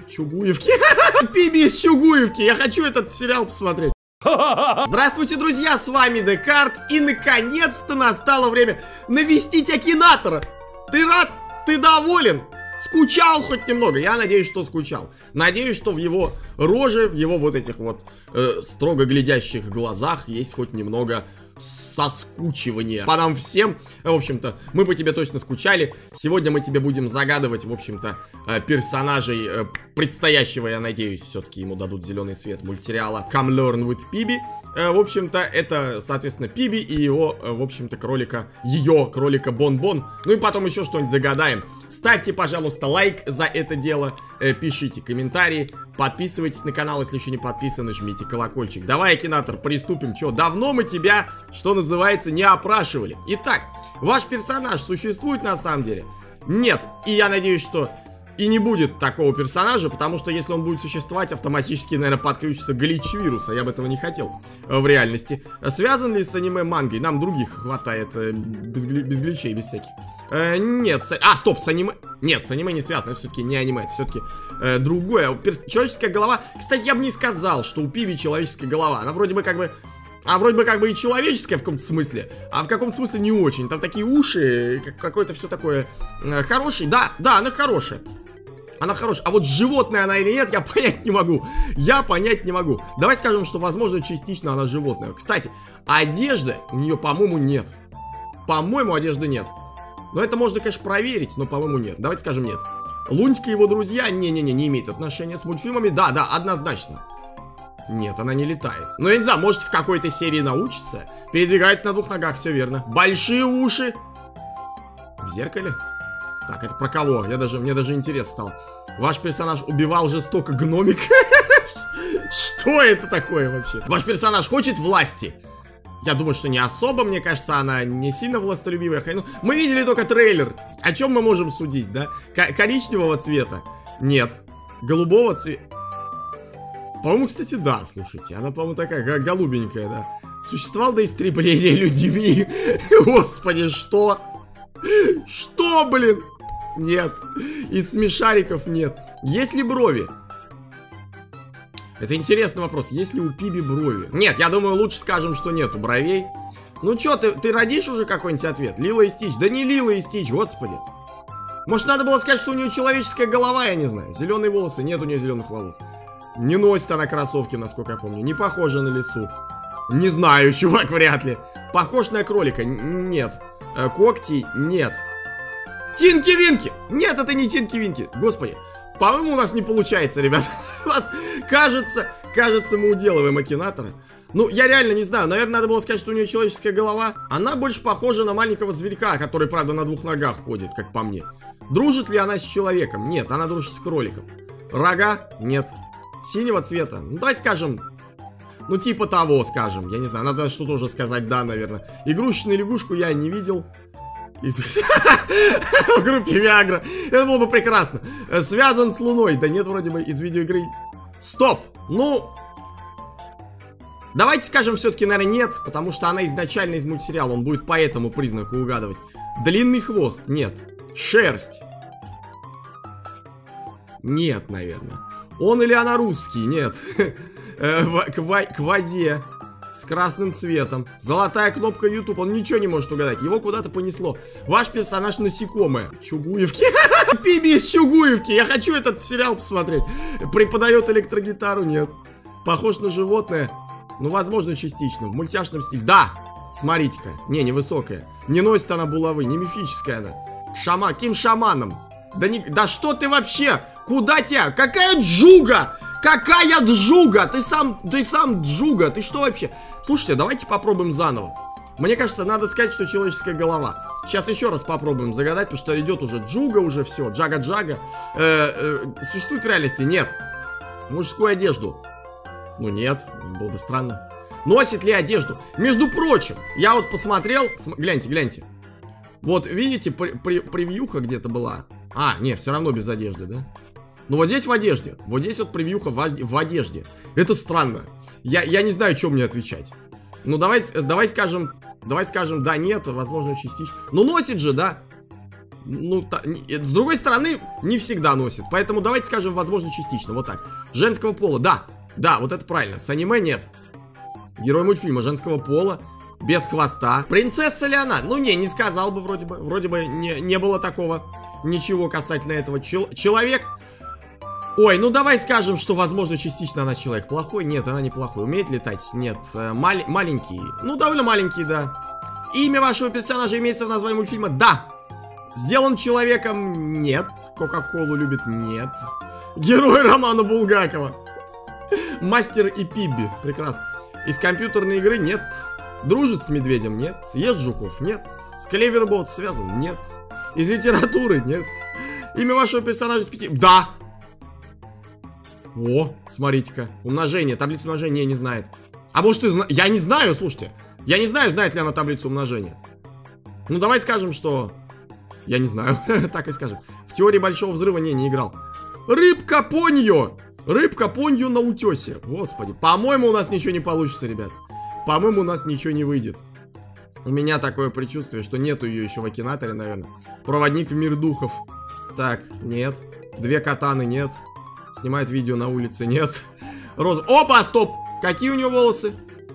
Чугуевки. Пиби из Чугуевки. Я хочу этот сериал посмотреть. Здравствуйте, друзья, с вами Декарт. И наконец-то настало время навестить Акинатора. Ты рад? Ты доволен? Скучал хоть немного? Я надеюсь, что скучал. Надеюсь, что в его роже, в его вот этих вот строго глядящих глазах есть хоть немного соскучивания по нам всем. В общем-то, мы по тебе точно скучали. Сегодня мы тебе будем загадывать, в общем-то, персонажей предстоящего, я надеюсь, все-таки ему дадут зеленый свет, мультсериала Come Learn with Pibby. В общем-то, это, соответственно, Пиби и его, в общем-то, кролика, ее кролика Бон-Бон. Ну и потом еще что-нибудь загадаем. Ставьте, пожалуйста, лайк за это дело, пишите комментарии, подписывайтесь на канал, если еще не подписаны, жмите колокольчик. Давай, Акинатор, приступим. Че, давно мы тебя, что называется, не опрашивали. Итак, ваш персонаж существует на самом деле? Нет. И я надеюсь, что и не будет такого персонажа, потому что если он будет существовать, автоматически, наверное, подключится глич-вирус, а я бы этого не хотел в реальности. Связан ли с аниме-мангой? Нам других хватает, без гличей, без всяких. Нет, стоп, с аниме... Нет, с аниме не связано, это все-таки не аниме, это все-таки другое. Человеческая голова... Кстати, я бы не сказал, что у Пиби человеческая голова. Она вроде бы как бы... вроде бы как бы и человеческая в каком-то смысле, а в каком-то смысле не очень. Там такие уши, какое-то все такое хорошее. Да, она хорошая. Она хорошая. А вот животное она или нет, я понять не могу. Я понять не могу. Давай скажем, что, возможно, частично она животное. Кстати, одежды у нее, по-моему, нет. По-моему, одежды нет. Но это можно, конечно, проверить, но, по-моему, нет. Давайте скажем нет. Лунтик и его друзья, не имеют отношения с мультфильмами. Да, однозначно. Нет, она не летает. Но я не знаю, может в какой-то серии научится. Передвигается на двух ногах, все верно. Большие уши. В зеркале? Так, это про кого? Мне даже интерес стал. Ваш персонаж убивал жестоко гномик. Что это такое вообще? Ваш персонаж хочет власти? Я думаю, что не особо. Мне кажется, она не сильно властолюбивая. Ну, мы видели только трейлер. О чем мы можем судить, да? Коричневого цвета? Нет. Голубого цвета? По-моему, кстати, да, слушайте. Она, по-моему, такая голубенькая, да. Существовал до истребления людьми. Господи, что? Что, блин? Нет. Из смешариков нет. Есть ли брови? Это интересный вопрос. Есть ли у Пиби брови? Нет, я думаю, лучше скажем, что нету бровей. Ну чё, ты родишь уже какой-нибудь ответ? Лило и Стич? Да не Лило и Стич, господи. Может, надо было сказать, что у нее человеческая голова, я не знаю. Зеленые волосы. Нет у нее зеленых волос. Не носит она кроссовки, насколько я помню. Не похожа на лису. Не знаю, чувак, вряд ли. Похож на кролика? Нет. Когти? Нет. Тинки-винки! Нет, это не Тинки-винки. Господи. По-моему, у нас не получается, ребят. У нас, кажется, мы уделываем Акинатора. Ну, я реально не знаю. Наверное, надо было сказать, что у нее человеческая голова. Она больше похожа на маленького зверька, который, правда, на двух ногах ходит, как по мне. Дружит ли она с человеком? Нет, она дружит с кроликом. Рога? Нет. Синего цвета? Ну, давай скажем... Ну, типа того, скажем. Я не знаю, надо что-то уже сказать, да, наверное. Игрушечную лягушку я не видел. В группе Виагра. Это было бы прекрасно. Связан с Луной. Да нет, вроде бы из видеоигры. Стоп. Ну, давайте скажем все-таки, наверное, нет. Потому что она изначально из мультсериала. Он будет по этому признаку угадывать. Длинный хвост. Нет. Шерсть. Нет, наверное. Он или она русский? Нет. К воде. С красным цветом. Золотая кнопка YouTube. Он ничего не может угадать. Его куда-то понесло. Ваш персонаж насекомое. Чугуевки. Пиби из Чугуевки. Я хочу этот сериал посмотреть. Преподает электрогитару? Нет. Похож на животное? Ну, возможно, частично. В мультяшном стиле. Да. Смотрите-ка. Не высокая. Не носит она булавы. Не мифическая она. Каким шаманом? Да что ты вообще? Куда тебя? Какая джуга? Какая джуга? Ты сам джуга. Ты что вообще? Слушайте, давайте попробуем заново. Мне кажется, надо сказать, что человеческая голова. Сейчас еще раз попробуем загадать, потому что идет уже джуга, уже все. Джага-джага. Существует в реальности? Нет. Мужскую одежду? Ну нет, было бы странно. Носит ли одежду? Между прочим, я вот посмотрел. Гляньте. Вот видите, превьюха где-то была. Нет, все равно без одежды, да? Ну вот здесь в одежде. Вот здесь вот превьюха в одежде. Это странно. Я не знаю, что мне отвечать. Ну давай скажем, да, нет, возможно, частично. Ну носит же, да? Ну, с другой стороны, не всегда носит. Поэтому давайте скажем, возможно, частично. Вот так. Женского пола, да. Да, вот это правильно. С аниме нет. Герой мультфильма женского пола. Без хвоста. Принцесса ли она? Ну, не сказал бы вроде бы. Вроде бы не было такого. Ничего касательно этого. Человек. Ой, ну давай скажем, что, возможно, частично она человек. Плохой? Нет, она не плохой. Умеет летать? Нет. Маленький. Ну, довольно маленький, да. Имя вашего персонажа имеется в названии мультфильма? Да. Сделан человеком? Нет. Кока-колу любит? Нет. Герой романа Булгакова? Мастер и Пибби. Прекрасно. Из компьютерной игры? Нет. Дружит с медведем? Нет. Ест жуков? Нет. С Клевербот связан? Нет. Из литературы? Нет. Имя вашего персонажа из 5? Да. О, смотрите-ка. Умножение. Таблицу умножения не знает. А может ты знаешь? Я не знаю, слушайте. Я не знаю, знает ли она таблицу умножения. Ну, давай скажем, что... Я не знаю. Так и скажем. В теории большого взрыва не играл. Рыбка Поньо. Рыбка Поньо на утесе. Господи. По-моему, у нас ничего не получится, ребят. По-моему, у нас ничего не выйдет. У меня такое предчувствие, что нету ее еще в Акинаторе, наверное. Проводник в мир духов. Так, нет. Две катаны, нет. Снимает видео на улице, нет. Опа, стоп! Какие у нее волосы?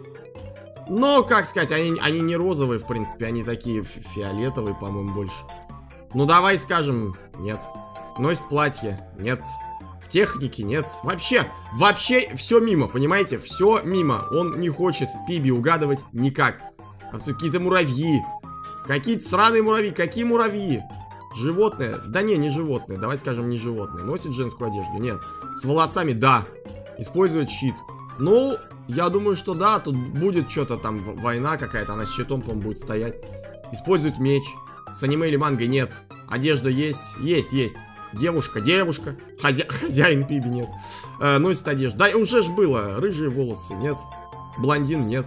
Ну, как сказать, они не розовые, в принципе. Они такие фиолетовые, по-моему, больше. Ну, давай скажем, нет. Носит платье, нет. В технике, нет. Вообще все мимо, понимаете? Все мимо. Он не хочет Пибби угадывать никак. А все какие-то муравьи. Какие-то сраные муравьи. Какие муравьи? Животное? Да не животное. Давай скажем, не животное. Носит женскую одежду? Нет. С волосами? Да. Использует щит? Ну, я думаю, что да. Тут будет что-то там, война какая-то. Она с щитом, по-моему, будет стоять. Использует меч. С аниме или мангой? Нет. Одежда есть? Есть. Девушка. Хозяин Пибби? Нет. Носит одежду? Да, уже ж было. Рыжие волосы? Нет. Блондин? Нет.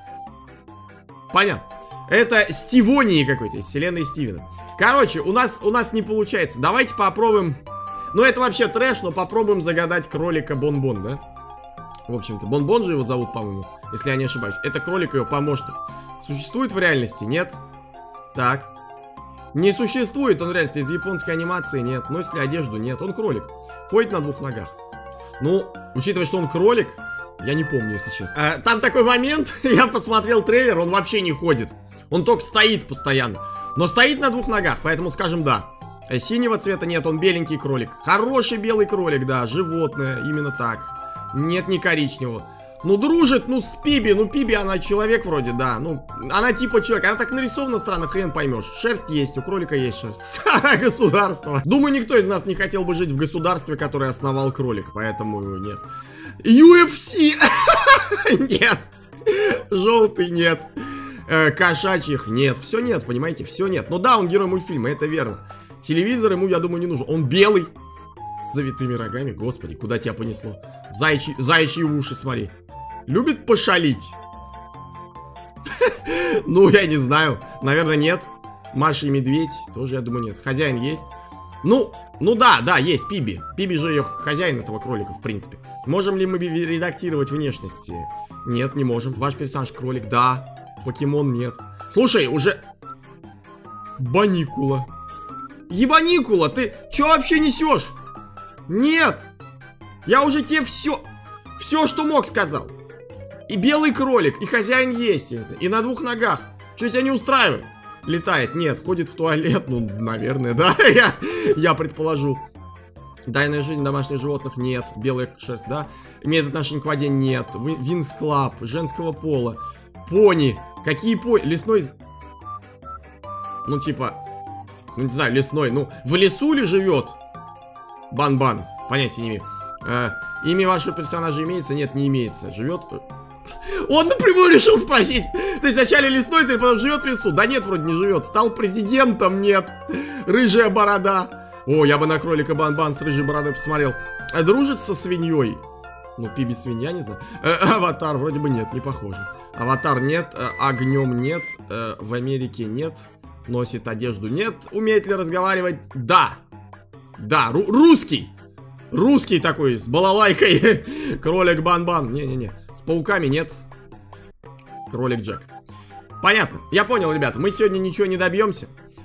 Понятно. Это Стивонии какой-то, из вселенной Стивена. Короче, у нас не получается. Давайте попробуем. Ну, это вообще трэш, но попробуем загадать кролика Бон-Бон, да? В общем-то, Бон-Бон же его зовут, по-моему, если я не ошибаюсь. Это кролик, его помощник. Существует в реальности? Нет. Так. Не существует он в реальности. Из японской анимации? Нет. Носит ли одежду? Нет. Он кролик. Ходит на двух ногах. Ну, учитывая, что он кролик, я не помню, если честно. Там такой момент, я посмотрел трейлер, он вообще не ходит. Он только стоит постоянно. Но стоит на двух ногах, поэтому скажем да. Синего цвета нет, он беленький кролик. Хороший белый кролик, да, животное, именно так. Нет, не коричневого. Ну, дружит, ну, с Пибби. Ну, Пибби, она человек вроде, да. Ну, она типа человек. Она так нарисована странно, хрен поймешь. Шерсть есть, у кролика есть шерсть. Государство. Думаю, никто из нас не хотел бы жить в государстве, которое основал кролик, поэтому нет. UFC! Нет. Желтый нет. Кошачьих нет. Все нет, понимаете? Все нет. Ну да, он герой мультфильма, это верно. Телевизор ему, я думаю, не нужен. Он белый. С завитыми рогами. Господи, куда тебя понесло? Заячьи уши, смотри. Любит пошалить? Ну, я не знаю. Наверное, нет. Маша и Медведь. Тоже, я думаю, нет. Хозяин есть. Ну да, есть Пибби. Пибби же ее хозяин этого кролика, в принципе. Можем ли мы редактировать внешности? Нет, не можем. Ваш персонаж кролик, да. Покемон нет. Слушай, уже... Баникула. Ебаникула, ты чё вообще несешь? Нет. Я уже тебе все, что мог, сказал. И белый кролик, и хозяин есть, и на двух ногах. Что тебя не устраивает? Летает, нет, ходит в туалет, ну, наверное, да, я предположу. Тайная жизнь домашних животных, нет. Белая шерсть, да. Имеет отношение к воде, нет. Винс Клаб, женского пола. Пони. Какие пони? Лесной... Ну, типа... Ну, не знаю, лесной. Ну, в лесу ли живет? Бан-бан. Понятия не имею. Имя вашего персонажа имеется? Нет, не имеется. Живет... Он напрямую решил спросить. То есть вначале лесной, потом живет в лесу. Да нет, вроде не живет. Стал президентом? Нет. Рыжая борода. О, я бы на кролика Бан-бан с рыжей бородой посмотрел. Дружит со свиньей. Ну, Пибби свинья, не знаю. Аватар вроде бы нет, не похоже. Аватар нет, огнем нет, в Америке нет. Носит одежду нет. Умеет ли разговаривать? Да. Да, русский. Русский такой, с балалайкой. Кролик Бан-бан. Не-не-не. С пауками нет. Кролик Джек. Понятно. Я понял, ребята. Мы сегодня ничего не добьемся.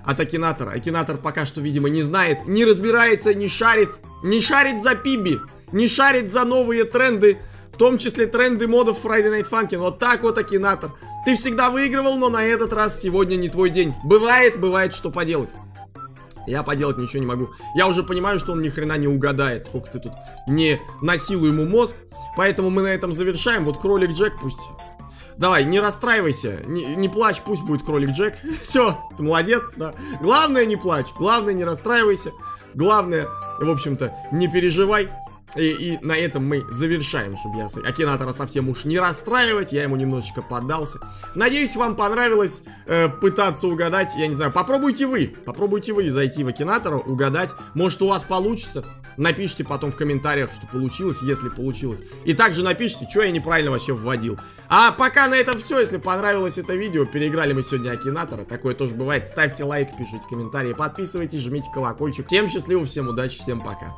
от Акинатора. Акинатор пока что, видимо, не знает, не разбирается, не шарит за Пиби, не шарит за новые тренды, в том числе тренды модов Friday Night Funkin'. Вот так вот, Акинатор. Ты всегда выигрывал, но на этот раз сегодня не твой день. Бывает, что поделать. Я поделать ничего не могу. Я уже понимаю, что он ни хрена не угадает, сколько ты тут не насилуй ему мозг. Поэтому мы на этом завершаем. Вот кролик Джек пусть... Давай, не расстраивайся, не плачь, пусть будет кролик Джек. Все, ты молодец, да. Главное, не плачь, главное, не расстраивайся. Главное, в общем-то, не переживай. И на этом мы завершаем, чтобы я Акинатора совсем уж не расстраивать. Я ему немножечко поддался. Надеюсь, вам понравилось пытаться угадать. Я не знаю, попробуйте вы зайти в Акинатора, угадать. Может, у вас получится. Напишите потом в комментариях, что получилось, если получилось. И также напишите, что я неправильно вообще вводил. А пока на этом все. Если понравилось это видео, переиграли мы сегодня Акинатора. Такое тоже бывает. Ставьте лайк, пишите комментарии, подписывайтесь, жмите колокольчик. Всем счастливо, всем удачи, всем пока.